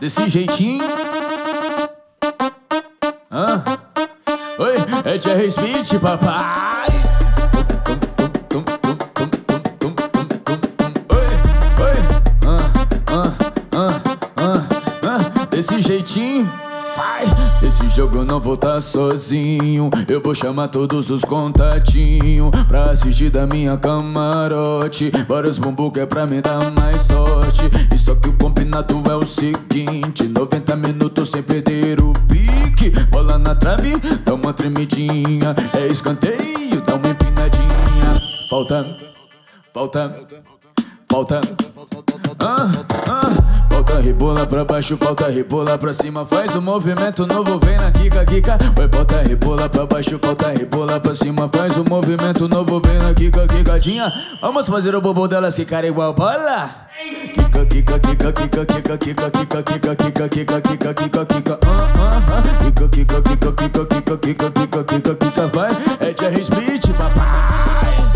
desse jeitinho. Oi, é Jerry Smith, papai. Desse jeitinho, vai. Esse jogo eu não vou tá sozinho. Eu vou chamar todos os contatinhos pra assistir da minha camarote. Vários bumbum que é pra me dar mais sorte. E só que o combinado é o seguinte: 90 minutos sem perder o pique. Bola na trave, dá uma tremidinha. É escanteio, dá uma empinadinha. Falta, falta, falta. Falta rebola pra baixo, falta rebola pra cima. Faz um movimento novo, vem na quica, quica. Vai, falta rebola pra baixo, falta rebola pra cima. Faz um movimento novo, vem na quica, quicadinha. Vamos fazer o bobo delas ficar igual bola. Quica, quica, quica, quica, quica, quica, quica, quica, quica, quica, quica, quica, quica. Quica, quica, quica, quica, quica, quica, quica, quica, quica. Vai, é Jerry Smith, papai.